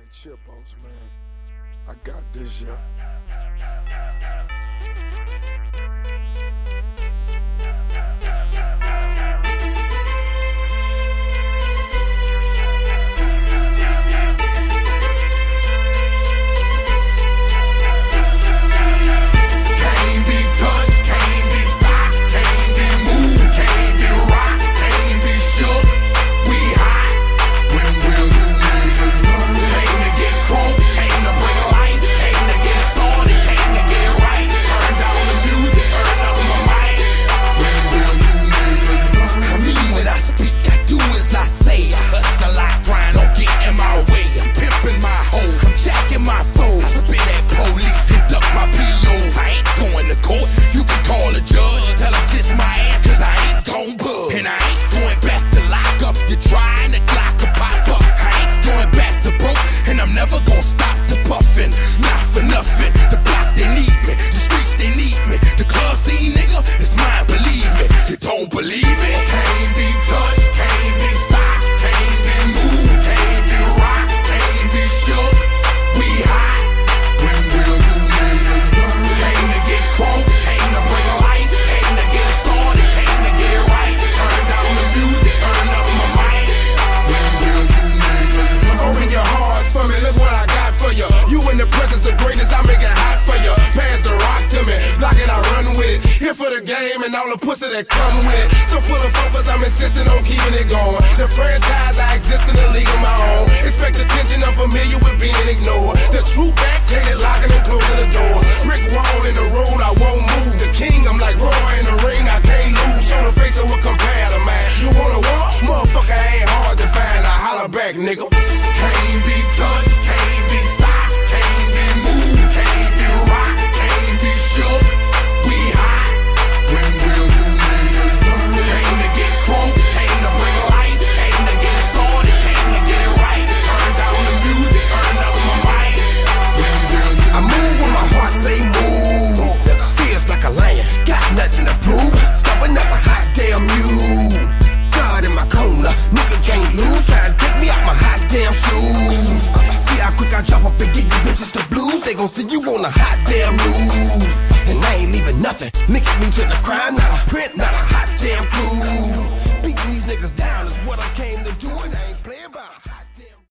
Chill, boss, man. I got this, yeah. And all the pussy that come with it. So full of focus, I'm insisting on keeping it going. The franchise, I exist in a league of my own. Expect attention, I'm familiar with being ignored. The true back, hated locking and closing the door. Brick wall in the road, I won't move. The king, I'm like Roy in the ring, I can't lose. Show the face of what compare to man. You wanna war? Motherfucker ain't hard to find. I holler back, nigga. Can't be touched, can't be stopped, can't be moved, can't be rocked, can't be shook. We hot. When will you niggas learn? Came to get crunk, came to bring life, came to get started, came to get it right. Turn down the music, turn up my mic. When will you I move when my heart say move. Feels like a lion, got nothing to prove. Stubborn as a hot damn mule. God in my corner, nigga can't lose. Try to take me out my hot damn shoes. See how quick I drop up and get you bitches the blues. They gon' see you on the hot damn news. And I ain't leaving nothing. Linking me to the crime, not a print, not a hot damn clue. Beating these niggas down is what I came to do, and I ain't